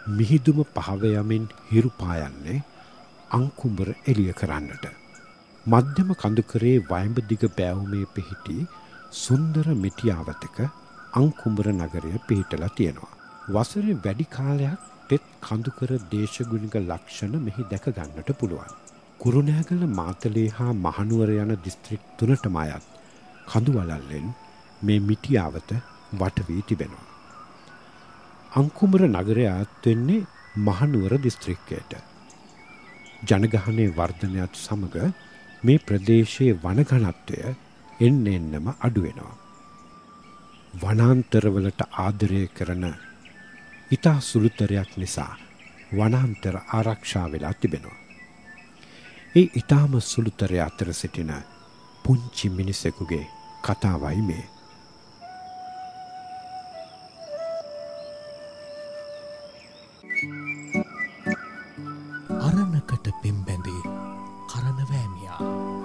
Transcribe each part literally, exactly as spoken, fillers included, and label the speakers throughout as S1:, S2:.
S1: මිහිදුම පහව යමින් හිරු පායන්නේ අංකුඹර එළිය කරන්නට. මධ්‍යම කඳුකරේ වයඹ දිග බෑවුමේ පිහිටි සුන්දර මිටියාවතක අංකුඹර නගරය පිහිටලා තියෙනවා. වසරේ වැඩි කාලයක් තෙත් කඳුකර දේශගුණික ලක්ෂණ මෙහි දැක ගන්නට පුළුවන්. කුරුණෑගල, මාතලේ හා මහනුවර යන දිස්ත්‍රික් තුනටම අයත් කඳු වළල්ලෙන් මේ මිටියාවත වට වී තිබෙනවා. අංකුඹර නගරය අයත් වෙන්නේ මහනුවර දිස්ත්‍රික්කයට. ජනගහනයේ වර්ධනයත් සමග මේ ප්‍රදේශයේ වන ඝනත්වය එන්න එන්නම අඩු වෙනවා. වනාන්තරවලට ආදරය කරන ඉතා සුළුතරයක් නිසා වනාන්තර ආරක්ෂා වෙලා තිබෙනවා. ඒ ඊටාම සුළුතරය අතර සිටින පුංචි මිනිසෙකුගේ කතාවයි මේ.
S2: අරණකට පෙම්බැඳේ කරනවෑමියා.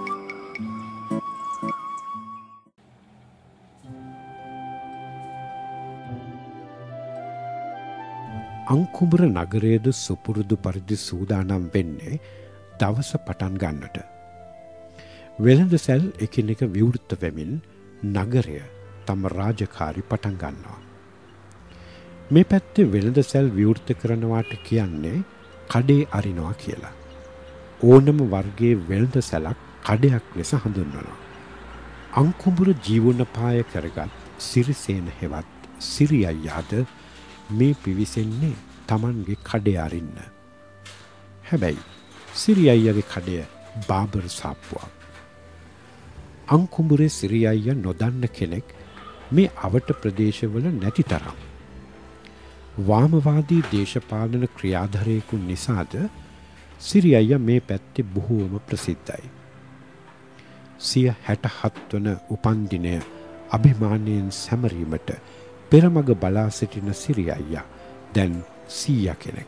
S1: අංකුඹර නගරයේද සුපුරුදු පරිදි සූදානම් වෙන්නේ දවස පටන් ගන්නට. වෙළඳසැල් එකිනෙක විවෘත වෙමින් නගරය තම රාජකාරි පටන් ගන්නවා. මේ පැත්තේ වෙළඳසැල් විවෘත කරනවාට කියන්නේ කඩේ අරිනවා කියලා. ඕනම වර්ගයේ වෙළඳසැලක් කඩයක් ලෙස හඳුන්වනවා. අංකුඹර ජීවනෝපාය කරගත් සිරිසේන හෙවත් සිරි අයියාද මේ පිවිසෙන්නේ Tamanගේ කඩේ අරින්න. හැබැයි සිරි අයියාගේ කඩය බාබර් සාප්පුවක්. අංකුඹුරේ සිරි අයියා නොදන්න කෙනෙක් මේ අවට ප්‍රදේශවල නැති තරම්. වාමවාදී දේශපාලන ක්‍රියාධරයෙකු නිසාද සිරි අයියා මේ පැත්තේ බොහෝම ප්‍රසිද්ධයි. සිය හැට හත් වන උපන්දිනය අභිමානයෙන් සැමරීමට පෙරමග බලා සිටින සිරි අයියා දැන් සීයා කෙනෙක්.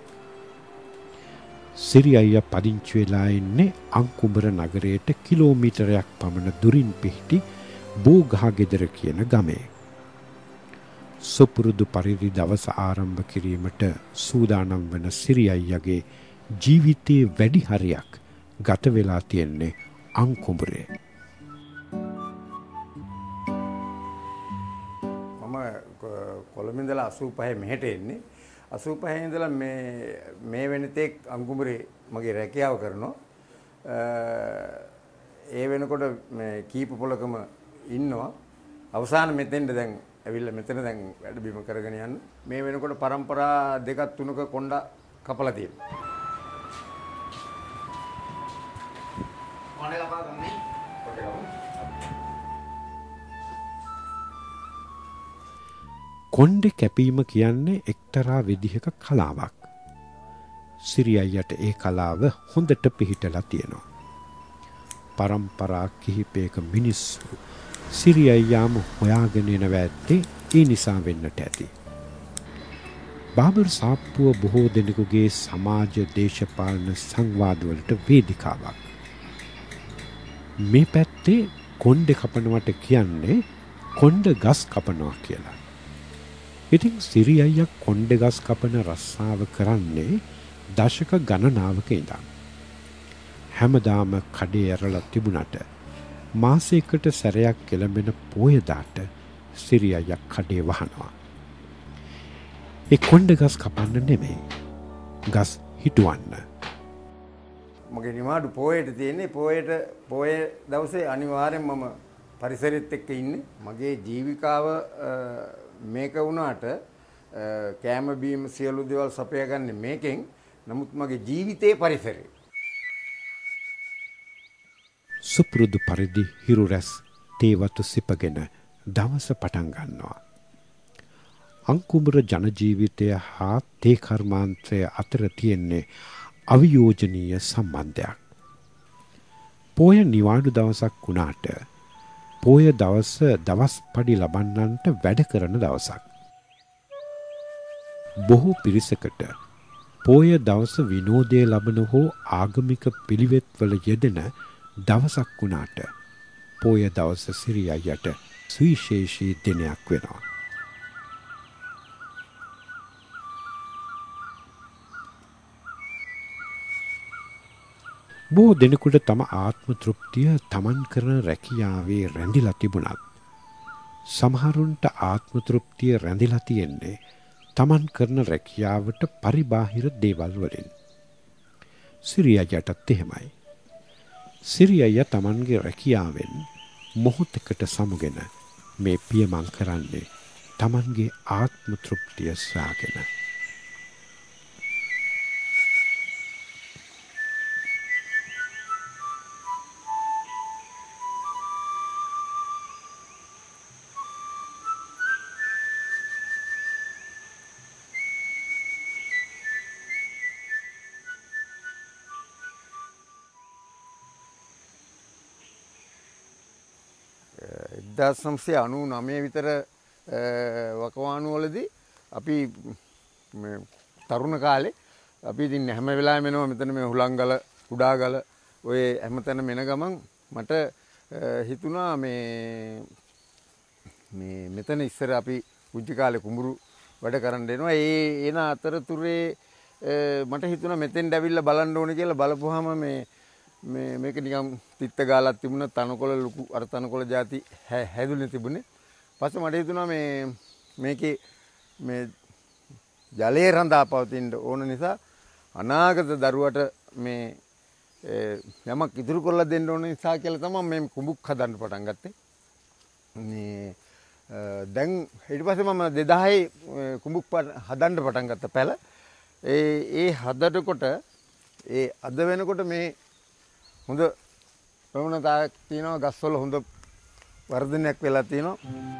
S1: සිරි අයියා පදිංචි වෙලා ඉන්නේ අංකුඹර නගරයට කිලෝමීටරයක් පමණ දුරින් පිහිටි බෝගහගෙදර කියන ගමේ. සුපුරුදු පරිදි දවස ආරම්භ කිරීමට සූදානම් වන සිරි අයියාගේ ජීවිතයේ වැඩි හරියක් ගත වෙලා තියෙන්නේ අංකුඹරේ.
S3: මම කොළඹ ඉඳලා අසූ පහේ මෙහෙට එන්නේ. අසූ පහේ ඉඳලා මේ මේ වෙනතෙක් අංකුඹරේ මගේ රැකියාව කරනවා. ඒ වෙනකොට මේ කීප පොලකම ඉන්නවා. අවසාන මෙතෙන්ද දැන් ඇවිල්ලා මෙතන දැන් වැඩ බිම කරගෙන යන්න. මේ වෙනකොට પરම්පරා දෙකක් තුනක කොණ්ඩා කපලා තියෙනවා. මොනේ කපා ගන්නේ?
S1: කොණ්ඩේ කැපීම කියන්නේ එක්තරා විදිහක කලාවක්. සිරි අයියට ඒ කලාව හොඳට පිහිටලා තියෙනවා. પરම්පරා කිහිපයක මිනිස්සු සිරි අයියාම හොයාගෙන එන වැත්තේ ඒ නිසා වෙන්නට ඇති. බාබර් සාප්පුව බොහෝ දෙනෙකුගේ සමාජ දේශපාලන සංවාදවලට වේදිකාවක්. මේ පැත්තේ කොණ්ඩේ කපනවට කියන්නේ කොණ්ඩ ගස් කපනවා කියලා. ඉතින් සිරි අයියා කොණ්ඩේ ගස් කපන රස්සාව කරන්නේ දශක ගණනාවක ඉඳන්. හැමදාම කඩේ ඇරලා තිබුණට මාසයකට සැරයක් කෙළඹෙන පෝයදාට සිරි අයියා කඩේ වහනවා. ඒ කොණ්ඩේ ගස් කපන්න නෙමෙයි, ගස් හිටවන්න.
S3: මගේ නිමාඩු පෝයට තියෙන්නේ. පෝයට පෝය දවසේ අනිවාර්යෙන් මම පරිසරෙත් එක්ක ඉන්නේ. මගේ ජීවිකාව මේක වුණාට කෑම බීම සියලු දේවල් සපයාගන්නේ මේකෙන්. නමුත් මගේ ජීවිතේ පරිසරය.
S1: සුපුරුදු පරිදි හිරු රැස් තේවතු සිපගෙන දවස පටන් ගන්නවා. අංකුඹර ජන ජීවිතය හා තේ කර්මාන්තය අතර තියෙන්නේ අවියෝජනීය සම්බන්ධයක්. පෝය නිවාඩු දවසක් වුණාට පෝය දවස දවස් පඩි ලබන්නන්ට වැඩ කරන දවසක්. බොහෝ පිරිසකට පෝය දවස විනෝදය ලබන හෝ ආගමික පිළිවෙත්වල යෙදෙන දවසක් වුණාට පෝය දවස සිරි අයියට සුවිශේෂී දිනයක් වෙනවා. බොහෝ දෙනෙකුට තම ආත්ම තෘප්තිය තමන් කරන රැකියාවේ රැඳිලා තිබුණත් සමහරුන්ට ආත්ම තෘප්තිය රැඳිලා තියෙන්නේ තමන් කරන රැකියාවට පරිබාහිර දේවල් වලින්. සිරියයටත් එහෙමයි. සිරියය තමන්ගේ රැකියාවෙන් මොහොතකට සමුගෙන මේ පියමන් කරන්නේ තමන්ගේ ආත්ම තෘප්තිය සාගෙන.
S3: එක්දාස් නවසිය අනූ නවය විතර වකවානු වලදී අපි තරුණ කාලේ අපි ඉතින් හැම වෙලාවෙම එනවා මෙතන මේ හුලංගල කුඩාගල ඔය හැමතැන මෙන ගමන් මට හිතුණා මේ මේ මෙතන ඉස්සර අපි පුංචි කාලේ කුඹුරු වැඩ කරන්න එනවා. ඒ එන අතරතුරේ මට හිතුණා මෙතෙන්ට ඇවිල්ලා බලන්න ඕනේ කියලා. බලපුවාම මේ මේ මේක නිකන් තිත්ත ගාලක් තිබුණා. තනකොළ ලොකු අර තනකොළ ಜಾති හැදුනේ තිබුණේ. පස්සේ මට හිතුණා මේ මේකේ මේ ජලයේ රඳා පවතින ඕන නිසා අනාගත දරුවට මේ යමක් ඉදිරි කරලා දෙන්න ඕන නිසා කියලා තමයි මේ කුඹුක් හදන්න පටන් ගත්තේ. මේ දැන් ඊට පස්සේ මම දෙදාහේ කුඹුක් හදන්න පටන් ගත්ත පැල. ඒ ඒ හදනකොට ඒ අද වෙනකොට මේ හොඳ ප්‍රවණතාවක් තියෙනවා. ගස්වල හොඳ වර්ධනයක් වෙලා තියෙනවා.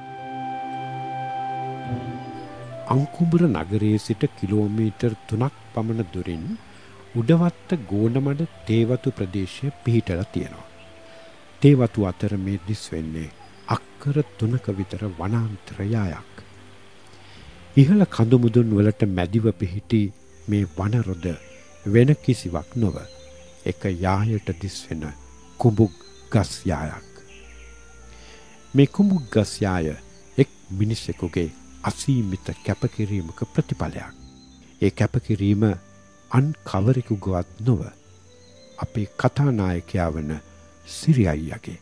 S1: අංකුඹර නගරයේ සිට කිලෝමීටර් තුනක් පමණ දුරින් උඩවත්ත ගෝනමඩ තේවතු ප්‍රදේශය පිහිටලා තියෙනවා. තේවතු අතර මේ දිස් වෙන්නේ අක්කර තුනක විතර වනාන්තර යායක්. ඉහළ කඳු මුදුන් වලට මැදිව පිහිටි මේ වනරොද වෙන කිසිවක් නොව එක යායට දිස් වෙන කුඹුක් ගස් යායක්. මේ කුඹුක් ගස් යාය එක් මිනිසෙකුගේ අසීමිත කැපකිරීමක ප්‍රතිඵලයක්. ඒ කැපකිරීම අන් කවරෙකුගවත් නොව අපේ කතානායකයා වන සිරි අයියාගේ.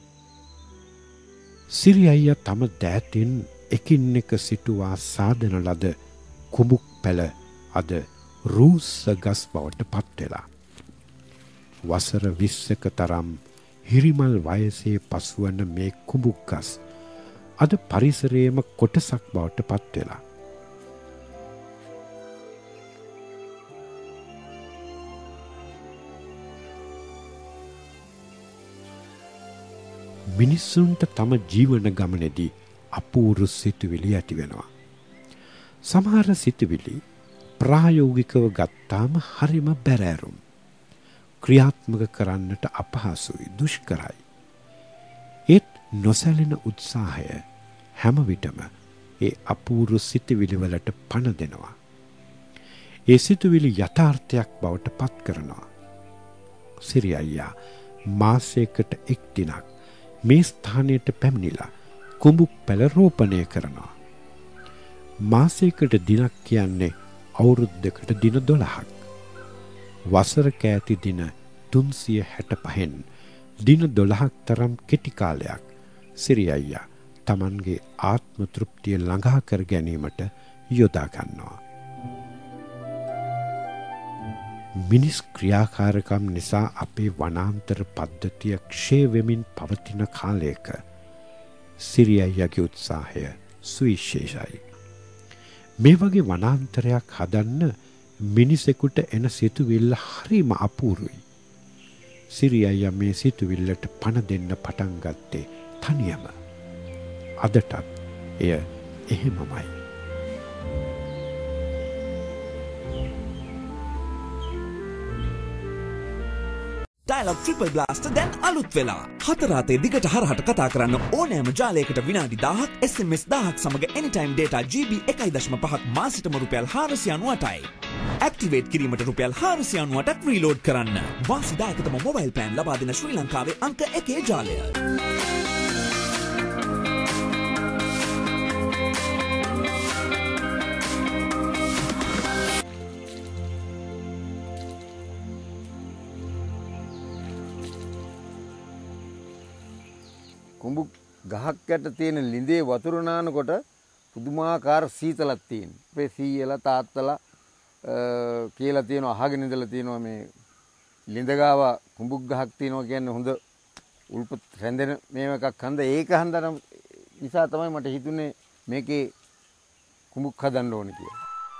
S1: සිරි අයියා තම දෑතින් එකින් එක සිටුවා සාදන ලද කුඹුක් පැල අද රූස්ස ගස් බවට පත් වෙලා. වසර විස්සක තරම් හිරිමල් වයසේ පසුවන මේ කුඹුක් ගස් අද පරිසරයේම කොටසක් බවට පත් වෙලා. මිනිස්සුන්ට තම ජීවන ගමනේදී අපූර්ව සිතුවිලි ඇති වෙනවා. සමහර සිතුවිලි ප්‍රායෝගිකව ගත්තාම හරිම බැරෑරුම්. ක්‍රියාත්මක කරන්නට අපහසුයි, දුෂ්කරයි. ඒත් නොසැලෙන උත්සාහය හැම විටම ඒ අපූර්ව සිතුවිලි වලට පණ දෙනවා. ඒ සිතුවිලි යථාර්ථයක් බවට පත් කරනවා. සිරි අයියා මාසයකට එක් දිනක් මේ ස්ථානයට පැමිණිලා කුඹුක් පැල රෝපණය කරනවා. මාසයකට දිනක් කියන්නේ අවුරුද්දකට දින දොළහක්. වසරක ඇති දින තුන්සිය හැට පහෙන් දින දොළහක් තරම් කෙටි කාලයක් සිරි අයියා තමන්ගේ ආත්ම තෘප්තිය ළඟා කර ගැනීමට යොදා ගන්නවා. මිනිස් ක්‍රියාකාරකම් නිසා අපේ වනාන්තර පද්ධතිය ක්ෂය වෙමින් පවතින කාලයක සිරි අයියාගේ උත්සාහය සුවිශේෂයි. මේ වගේ වනාන්තරයක් හදන්න මිනිසෙකුට එන සිතුවිල්ල හරිම අපූර්වයි. සිරි අයියා මේ සිතුවිල්ලට පණ දෙන්න පටන් ගත්තේ තනියම. අදටත් එය එහෙමමයි.
S4: ඩයලොග් ට්‍රිපල් බ්ලාස්ටර් දැන් අලුත් වෙලා. හතර අතේ දිගට හරහට කතා කරන්න ඕනෑම ජාලයකට විනාඩි දහයක් එස් එම් එස් දහයක් සමග anytime data ජී බී එකයි දශම පහක් මාසෙටම රුපියල් හාරසිය අනූඅටයි. ඇක්ටිවේට් කිරීමට රුපියල් හාරසිය අනූඅටක් රීලෝඩ් කරන්න. වාසිදායකතම මොබයිල් ප්ලෑන් ලබා දෙන ශ්‍රී ලංකාවේ අංක එකේ ජාලය.
S3: කුඹු ගහක් යට තියෙන ළිඳේ වතුර නානකොට පුදුමාකාර සීතලක් තියෙනවා. අපේ සීයලා තාත්තලා කියලා තියෙනවා අහගෙන ඉඳලා තියෙනවා මේ ළිඳ ගාව කුඹුක් ගහක් තියෙනවා කියන්නේ හොඳ උල්පත් රැඳෙන මේව එකක් හන්ද ඒක හන්දන නිසා තමයි මට හිතුනේ මේකේ කුඹුක් හදන්න ඕනේ කියලා.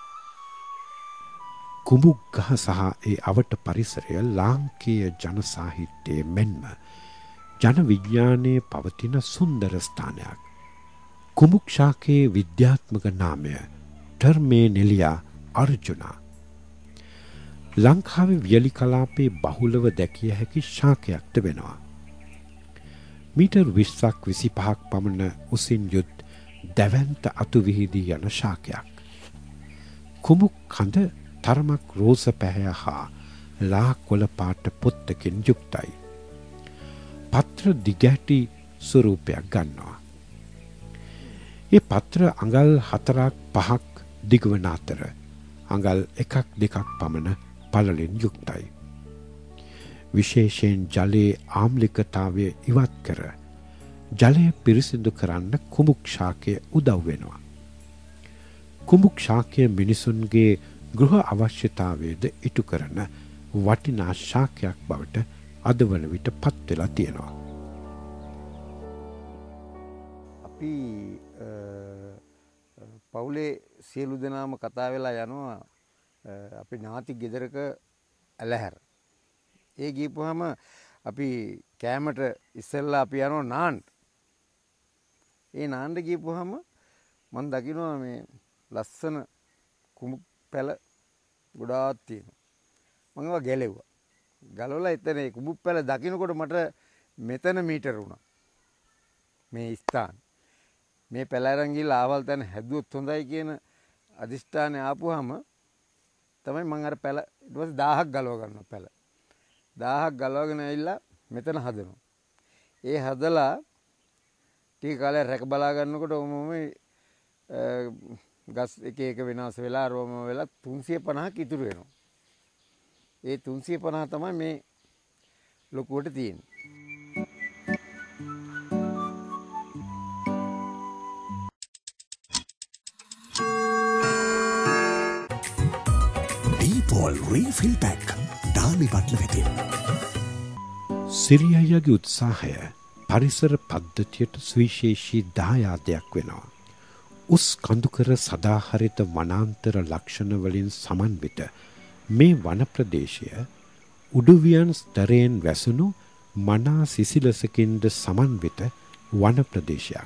S1: කුඹුක් ගහ සහ ඒ අවට පරිසරය ලාංකීය ජන සාහිත්‍යයේ මෙන්ම ජන විඥානයේ පවතින සුන්දර ස්ථානයක්. කුඹුක් ශාකයේ විද්‍යාත්මක නාමය ටර්මේනෙලියා අර්ජුනා. ලංකාවේ වියලි කලාපයේ බහුලව දැකිය හැකි ශාකයක්ද වෙනවා. මීටර් විස්සක් විසිපහක් පමණ උසින් යුත් දැවැන්ත අතු විහිදී යන ශාකයක්. කුඹුක් කඳ තරමක් රෝස පැහැය හා ලා කොළ පාට පොත්තකින් යුක්තයි. පත්‍ර දිගැටි ස්වරූපයක් ගන්නවා. ඒ පත්‍ර අඟල් හතරක් පහක් දිගවන අතර අඟල් එකක් දෙකක් පමණ පළලින් යුක්තයි. විශේෂයෙන් ජලයේ ආම්ලිකතාවය ඉවත් කර ජලය පිරිසිදු කරන්න කුඹුක් ශාකය උදව් වෙනවා. කුඹුක් ශාකය මිනිසුන්ගේ ගෘහ අවශ්‍යතාවයද ඉටු කරන වටිනා ශාකයක් බවට අද වන විට පත් වෙලා තියෙනවා.
S3: අපි පවුලේ සියලු දෙනාම කතා වෙලා යනවා අපි ඥාති ගෙදරක ඇලහැර. ඒ ගිහපුවාම අපි කෑමට ඉස්සෙල්ලා අපි යනවා නාන්න. ඒ නාන්න ගිහපුවාම මම දකිනවා මේ ලස්සන කුඹුක් පැල ගොඩාක් තියෙනවා. මම ඒවා ගැලෙව්වා. ගලවලා එතන ඒ කුඹුක් පැල දකින්නකොට මට මෙතන මීටර වුණා. මේ ස්ථාන. මේ පැල අරන් ගිහලා ආවල් තැන හැදුවොත් හොඳයි කියන අදිෂ්ඨානය ආපුවාම තමයි මම අර පැල ඊට පස්සේ දහයක් ගලව ගන්නවා පැල. දහයක් ගලවගෙන ඇවිල්ලා මෙතන හදනවා. ඒ හදලා ටික කාලයක් රැක බලා ගන්නකොට ඔමම ගස් එක එක වෙනස් වෙලා රෝම වෙලා තුන්සිය පනහක් ඉතුරු වෙනවා. ඒ තුන්සිය පනහ තමයි මේ ලොකුවට තියෙන්නේ.
S2: ඩීපෝල් රීෆිල් පැක් ඩාලි බට්ල වෙතින්.
S1: සිරියයගේ උත්සාහය පරිසර පද්ධතියට සුවිශේෂී දායාදයක් වෙනවා. උස් කඳුකර සදාහරිත වනාන්තර ලක්ෂණ වලින් සමන්විත මේ වන ප්‍රදේශය උඩුවියන් ස්තරයෙන් වැසුණු මනා සිසිලසකින්ද සමන්විත වන ප්‍රදේශයක්.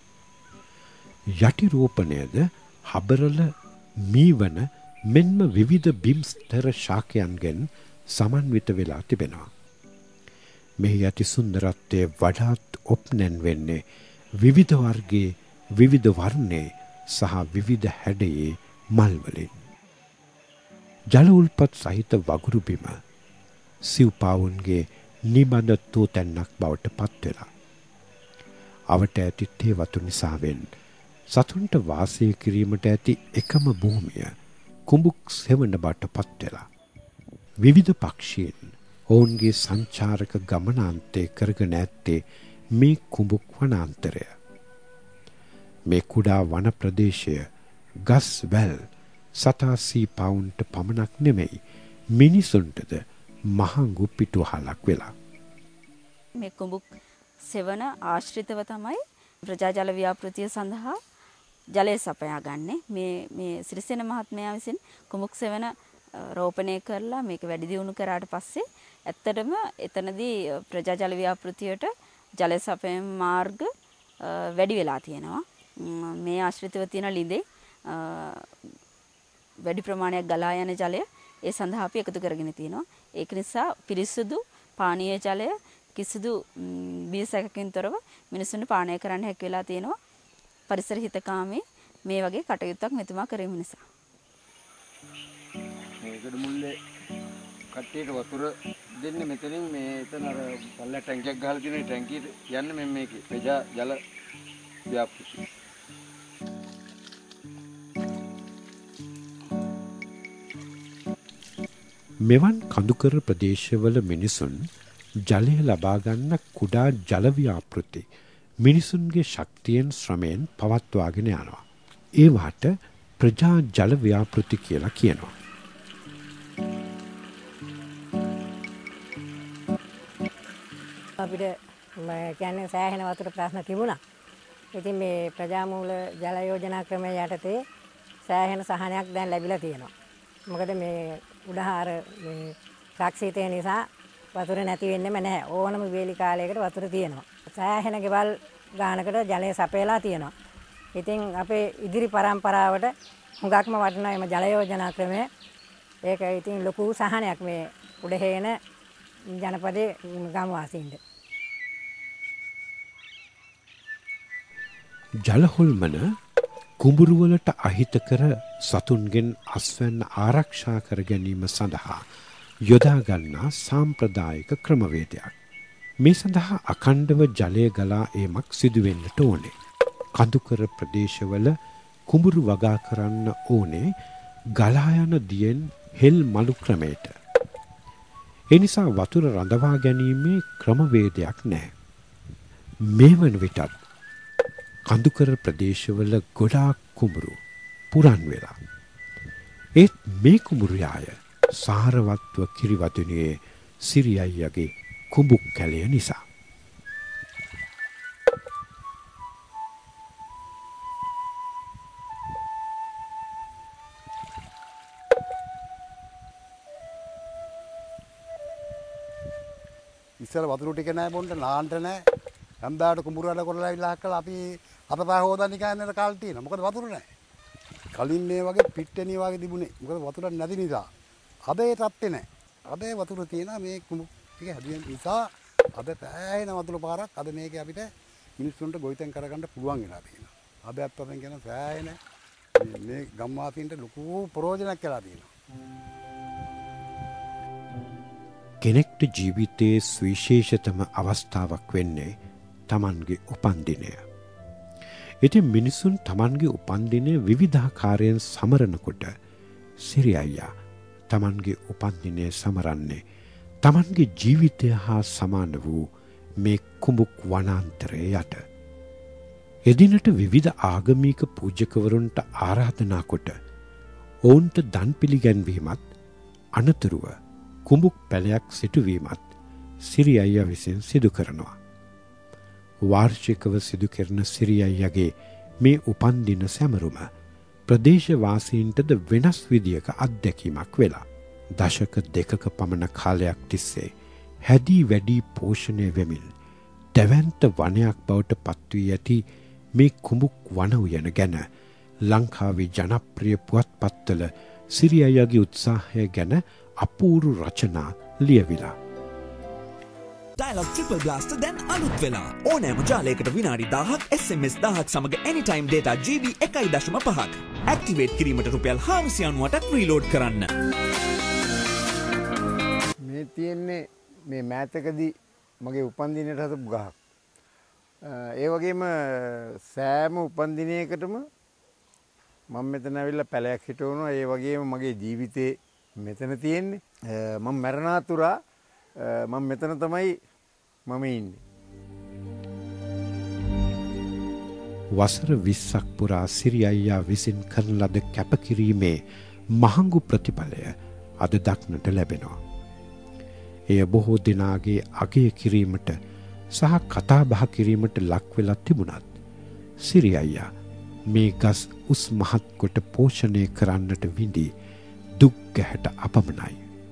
S1: යටි රෝපණයද හබරල මීවන මෙන්ම විවිධ බිම් ස්තර ශාකයන්ගෙන් සමන්විත වෙලා තිබෙනවා. මෙහි ඇති සුන්දරත්වය වඩාත් ඔප්නැන් වෙන්නේ විවිධ වර්ගයේ විවිධ වර්ණයේ සහ විවිධ හැඩයේ මල් වලින්. ජල උල්පත් සහිත වගුරු බිම සිව්පාවුන්ගේ නිබඳ තෝතැන්නක් බවට පත් වෙලා. අවට ඇති තේ වතු නිසාවෙන් සතුන්ට වාසය කිරීමට ඇති එකම භූමිය කුඹුක් සෙවණ බවට පත් වෙලා. විවිධ පක්ෂීන් ඔවුන්ගේ සංචාරක ගමනාන්තය කරගෙන ඇත්තේ මේ කුඹුක් වනාන්තරය. මේ කුඩා වන ප්‍රදේශය ගස් වැල් සතාසී පවුන්ට පමණක් නෙමෙයි මිනිසුන්ටද මහඟු පිටුහලක් වෙලා.
S5: මේ කුඹුක් සෙවන ආශ්‍රිතව තමයි ප්‍රජා ජල ව්‍යාපෘතිය සඳහා ජලය සපයා ගන්නෙ. මේ මේ සිරිසෙන මහත්මයා විසින් කුඹුක් සෙවන රෝපණය කරලා මේක වැඩි දියුණු කරාට පස්සේ ඇත්තටම එතනදී ප්‍රජා ජල ව්‍යාපෘතියට ජල සපයන මාර්ග වැඩි වෙලා තියෙනවා. මේ ආශ්‍රිතව තියෙන ළිඳේ වැඩි ප්‍රමාණයක් ගලා යන ජලය ඒ සඳහා අපි එකතු කරගෙන තියෙනවා. ඒක නිසා පිරිසුදු පානීය ජලය කිසිදු බියසකකින් තොරව මිනිසුන්ට පානය කරන්න හැකි වෙලා තියෙනවා. පරිසර හිතකාමී මේ වගේ කටයුත්තක් මෙතුමා කිරීම නිසා.
S3: මේකද මුල්ලේ කට්ටියට වතුර දෙන්නේ මෙතනින් මේ එතන අර පල්ලා ටැංකියක් ගහලා තියෙන ටැංකියට යන්නේ මෙන්න මේකේ ප්‍රජා ජල ව්‍යාපෘතිය.
S1: මෙවන් කඳුකර ප්‍රදේශවල මිනිසුන් ජලය ලබා ගන්න කුඩා ජල ව්‍යාපෘති මිනිසුන්ගේ ශක්තියෙන් ශ්‍රමයෙන් පවත්වාගෙන යනවා. ඒවාට ප්‍රජා ජල ව්‍යාපෘති කියලා කියනවා.
S6: අපිට කියන්නේ සෑහෙන වතුර ප්‍රශ්න තිබුණා. ඉතින් මේ ප්‍රජාමූල ජල යෝජනා ක්‍රමය යටතේ සෑහෙන සහනයක් දැන් ලැබිලා තියෙනවා. මොකද මේ උඩහාර මේ ශක්තිය නිසා වතුර නැති වෙන්නෙම නැහැ. ඕනම වේලි කාලයකට වතුර තියෙනවා. සෑහෙන ගෙවල් ගානකට ජලය සපයලා තියෙනවා. ඉතින් අපේ ඉදිරි පරම්පරාවට හුඟක්ම වටිනා එම ජල යෝජනා ක්‍රමය. ඒක ඉතින් ලොකු සහනයක් මේ උඩහේන ජනපදයේ ගම්වාසීන්ට.
S1: ජලහොල්මන කුඹුරුවලට අහිතකර සතුන්ගෙන් අස්වැන්න ආරක්ෂා කර ගැනීම සඳහා යොදා ගන්නා සාම්ප්‍රදායික ක්‍රමවේදයක්. මේ සඳහා අඛණ්ඩව ජලය ගලා ඒමක් සිදු වෙන්නට ඕනේ. කඳුකර ප්‍රදේශවල කුඹුරු වගා කරන්න ඕනේ ගලා යන දියෙන් හෙල් මලු ක්‍රමයට. ඒ නිසා වතුර රඳවා ගැනීමේ ක්‍රමවේදයක් නැහැ. මේ වන විටත් කඳුකර ප්‍රදේශවල ගොඩාක් කුඹුරු පුරන් වෙලා. ඒත් මේ කුඹුරු යාය සාරවත්ව කිරිවතුනේ සිරි අයියගේ කුඹුක් කැලය නිසා.
S7: ඉස්සර වතුර ටික නැහැ බොන්න නාන්න නැහැ. හැන්දාට කුඹුරු වල කරලා ඉලා හක්කලා අපි අතපය හොදන්න කියන්නේ කාල් තියෙනවා. මොකද වතුර නැහැ. කලින් මේ වගේ පිට්ටනිය වගේ තිබුණේ. මොකද වතුර නැති නිසා. අද ඒ තත්ත්වේ නැහැ. අද ඒ වතුර තියෙනවා මේ කුඹු ටික හැදුවෙන නිසා අද පෑයන වතුර පාරක් අද මේක අපිට මිනිස්සුන්ට ගොවිතැන් කරගන්න පුළුවන් වෙලා තියෙනවා. අද අත්පතෙන් කියන පෑයන මේ ගම්වාසීන්ට ලොකු ප්‍රයෝජනයක් කියලා තියෙනවා.
S1: කෙනෙක්ට ජීවිතයේ සුවිශේෂතම අවස්ථාවක් වෙන්නේ තමන්ගේ උපන්දිනය. ඉතින් මිනිසුන් තමන්ගේ උපන්දිනය විවිධාකාරයෙන් සමරනකොට සිරි අයියා තමන්ගේ උපන්දිනය සමරන්නේ තමන්ගේ ජීවිතය හා සමාන වූ මේ කුඹුක් වනාන්තරය යට. එදිනට විවිධ ආගමික පූජකවරුන්ට ආරාධනා කොට ඔවුන්ට දන් පිළිගැන්වීමත් අනතුරුව කුඹුක් පැලයක් සිටුවීමත් සිරි අයියා විසින් සිදු කරනවා. වාර්ෂිකව සිදු කරන සිරි අයියාගේ මේ උපන්දින සැමරුම ප්‍රදේශවාසීන්ටද වෙනස් විදියක අත්දැකීමක් වෙලා. දශක දෙකක පමණ කාලයක් තිස්සේ හැදී වැඩි පෝෂණය වෙමින් දැවැන්ත වනයක් බවට පත්වී ඇති මේ කුඹුක් වන උයන ගැන ලංකාවේ ජනප්‍රිය පුවත්පත්වල සිරි අයියාගේ උත්සාහය ගැන අපූරු රචනා ලියවිලා.
S4: ඩයලොග් ට්‍රිපල් බ්ලාස්ටර් දැන් අලුත් වෙලා. ඕනෑම ජාලයකට විනාඩි දාහක් එස් එම් එස් දාහක් සමග anytime data ජී බී එකයි දශම පහක්. ඇක්ටිවේට් කිරීමට රුපියල් හාරසිය අනූවටක් රීලෝඩ් කරන්න.
S3: මේ තියෙන්නේ මේ මෑතකදී මගේ උපන්දිනයට හදපු ගහක්. ඒ වගේම සෑම උපන්දිනයකටම මම මෙතන ඇවිල්ලා පැලයක් හිටවනවා. ඒ වගේම මගේ ජීවිතේ මෙතන තියෙන්නේ. මම මරණාතුරා මම මෙතන තමයි මම ඉන්නේ.
S1: වසර විස්සක් පුරා සිරි අයියා විසින් කරන ලද කැපකිරීමේ මහඟු ප්‍රතිඵලය අද දක්නට ලැබෙනවා. එය බොහෝ දෙනාගේ අගය කිරීමට සහ කතා බහ කිරීමට ලක් වෙලා තිබුණත් සිරි අයියා මේ ගස් උස් මහත් කොට පෝෂණය කරන්නට විඳි දුක් ගැහැට අපමණයි.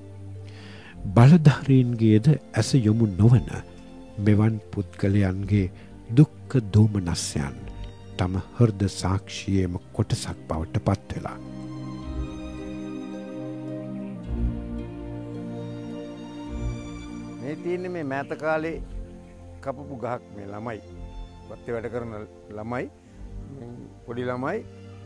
S1: බලධාරීන්ගේද ඇස යොමු නොවන මෙවන් පුද්ගලයන්ගේ දුක්ඛ දෝමනස්යන් තම හෘද සාක්ෂියේම කොටසක් බවට පත් වෙලා.
S3: මේ තියෙන්නේ මේ මෑත කාලේ කපපු ගහක් මේ ළමයි. වත්තේ වැඩ කරන ළමයි පොඩි ළමයි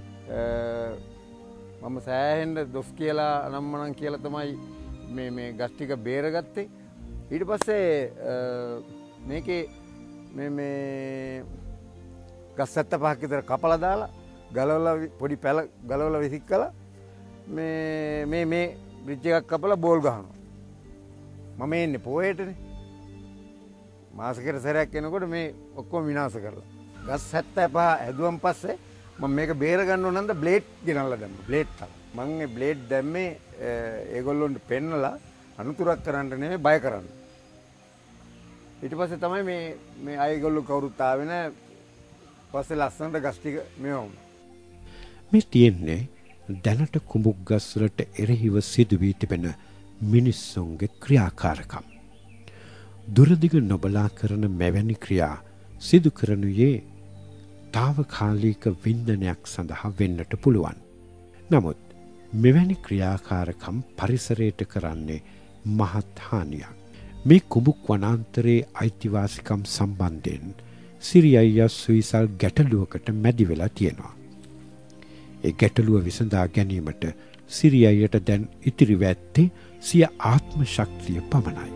S3: මම සෑහෙන්න දොස් කියලා අනම්මනම් කියලා තමයි මේ මේ ගස් ටික බේරගත්තේ. ඊට පස්සේ මේකේ මේ මේ ගස් සැත්ත පහක් විතර කපලා දාලා ගලවලා පොඩි පැල ගලවලා විසික් කළා මේ මේ මේ බ්‍රිජ් එකක් කපලා බෝල් ගහනවා. මම එන්නේ පොයේටනේ. මාසෙකට සැරයක් එනකොට මේ ඔක්කොම විනාශ කරලා. ගස් හැත්තෑ පහ හැදුවම් පස්සේ මම මේක බේර ගන්න ඕන නම් බ්ලේඩ් ගෙනල්ලා දැම්මා. බ්ලේඩ් තමයි. මම මේ බ්ලේඩ් දැම්මේ ඒගොල්ලොන්ට පෙන්නලා අනුතුරක් කරන්න නෙමෙයි බය කරන්න. ඊට පස්සේ තමයි මේ මේ අයගොල්ලෝ කවුරුත් ආවේ නැහැ. පස්සේ ලස්සනට ගස් ටික මේවා වුණා.
S1: මේ තියෙන්නේ දැනට කුඹුක් ගස් වලට එරෙහිව සිදු වී තිබෙන මිනිස්සුන්ගේ ක්‍රියාකාරකම්. දුරදිග නොබලා කරන මෙවැනි ක්‍රියා සිදු කරනුයේ තාවකාලික වින්දනයක් සඳහා වෙන්නට පුළුවන්. නමුත් මෙවැනි ක්‍රියාකාරකම් පරිසරයට කරන්නේ මහත් හානියක්. මේ කුඹුක් වනාන්තරයේ අයිතිවාසිකම් සම්බන්ධයෙන් සිරි අයියා සුවිසල් ගැටලුවකට මැදි වෙලා තියෙනවා. ඒ ගැටලුව විසඳා ගැනීමට සිරි අයියට දැන් ඉතිරිව ඇත්තේ සිය ආත්ම ශක්තිය පමණයි.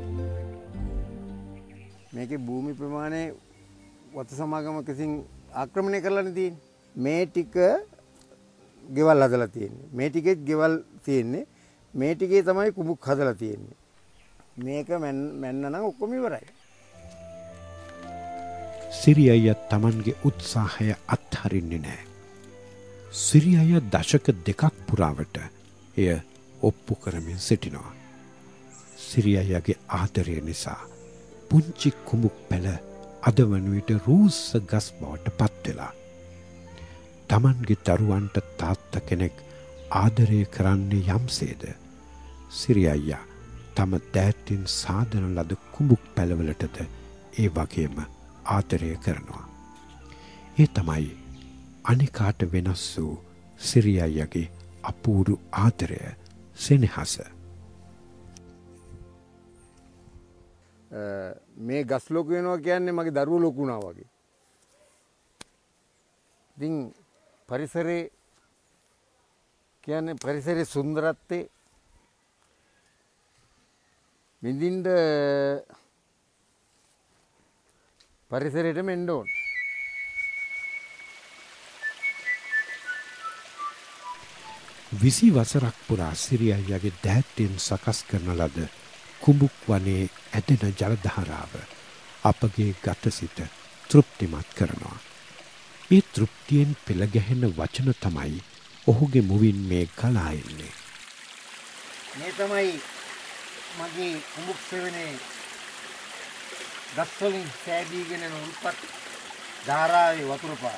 S3: මේකේ භූමි ප්‍රමාණය වතු සමාගම කිසිං ආක්‍රමණය කරලා තියෙන්නේ. මේ ටික ගෙවල් හදලා තියෙන්නේ. මේ ටිකෙත් ගෙවල් තියෙන්නේ. මේ ටිකේ තමයි කුඹුක් හදලා තියෙන්නේ. මේක මැන්න නම් ඔක්කොම ඉවරයි.
S1: සිරි අයියා Tamanගේ උත්සාහය අත්හරින්නේ නැහැ. සිරි අයියා දශක දෙකක් පුරාවට එය ඔප්පු කරමින් සිටිනවා. සිරි අයියාගේ ආදරය නිසා පුංචි කුඹුක් පැල අද වන විට රූස්ස ගස් බවට පත් වෙලා. Tamanගේ දරුවන්ට තාත්තා කෙනෙක් ආදරය කරන්නේ යම්සේද සිරි අයියා තම දෑතින් සාදන ලද කුඹුක් පැලවලටද ඒ වගේම ආදරය කරනවා. ඒ තමයි අනිකාට වෙනස් වූ සිරි අයියාගේ අපූරු ආදරය සෙනෙහස.
S3: මේ ගස් ලොකු වෙනවා කියන්නේ මගේ දරුවෝ ලොකු වුණා වගේ. ඉතින් පරිසරේ කියන්නේ පරිසරයේ සුන්දරත්වයේ විඳින්න පරිසරයටම එන්න ඕන.
S1: විසි වසරක් පුරා සිරි අයියාගේ දෑත්තින් සකස් කරන ලද කුඹුක් වනේ ඇදෙන ජලධාරාව අපගේ ගතසිත තෘප්තිමත් කරනවා. ඒ තෘප්තියෙන් පෙළගැහෙන වචන තමයි ඔහුගේ මුවින් මේ ගලා එන්නේ.
S3: මේ තමයි මගේ කුඹුක් සෙවනේ ගස්වලින් සෑදීගෙන යන උල්පත් ධාරාවේ වතුර පාර.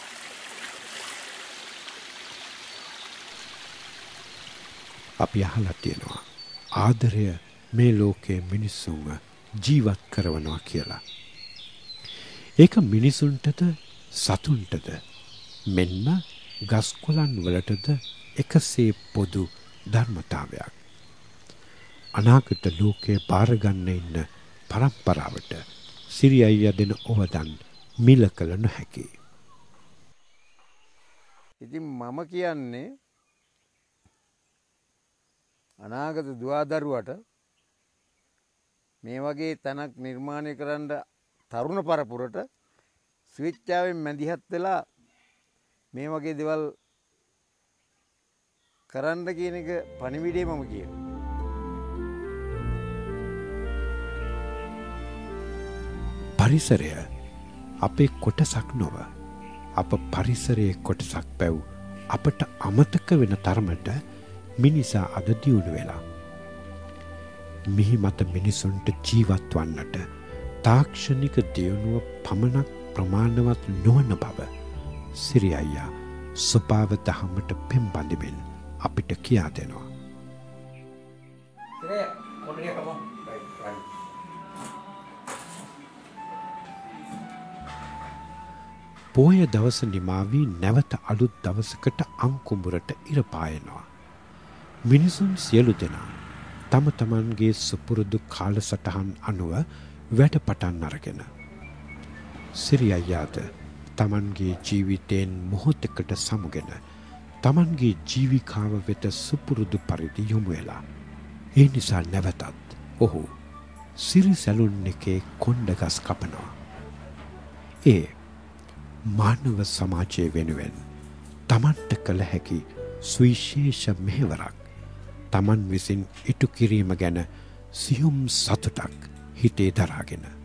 S1: අපි අහලා තියෙනවා ආදරය මේ ලෝකයේ මිනිස්සුන්ව ජීවත් කරනවා කියලා. ඒක මිනිසුන්ටද සතුන්ටද මෙන්ම ගස්කොළන් වලටද එකසේ පොදු ධර්මතාවයක්. අනාගත ලෝකයේ බාරගන්න ඉන්න පරම්පරාවට සිරි අයියා දෙන ඔවදන් මිල කළ නොහැකි.
S3: ඉතින් මම කියන්නේ අනාගත දුවදරුවට මේ වගේ තැනක් නිර්මාණය කරන්න තරුණ පරපුරට ස්විච්චාවෙන් මැදිහත් වෙලා මේ වගේ දේවල් කරන්න කියන එක පණිවිඩේ මම කියනවා.
S1: පරිසරය අපේ කොටසක් නොව අප පරිසරයේ කොටසක් බැව් අපට අමතක වෙන තරමට මිනිසා අද දියුණු වෙලා. මිහි මත මිනිසුන්ට ජීවත් වන්නට තාක්ෂණික දියුණුව පමණක් ප්‍රමාණවත් නොවන බව සිරි අයියා ස්වභාව දහමට පෙම්බඳිමින් අපිට කියා දෙනවා. පෝය දවස නිමාවී නැවත අලුත් දවසකට අංකුඹුරට ඉර පායනවා. මිනිසුන් සියලු දෙනා තම තමන්ගේ සුපුරුදු කාලසටහන් අනුව වැඩ පටන් අරගෙන. සිරි අයියාද තමන්ගේ ජීවිතයෙන් මොහොතකට සමුගෙන තමන්ගේ ජීවිකාව වෙත සුපුරුදු පරිදි යොමු වෙලා. ඒ නිසා නැවතත් ඔහු සිරි සැලුන් එකේ කොණ්ඩගස් කපනවා. ඒ මානව සමාජය වෙනුවෙන් තමන්ට කළ හැකි සුවිශේෂ මෙහෙවරක් තමන් විසින් ඉටු කිරීම ගැන සියුම් සතුටක් හිතේ දරාගෙන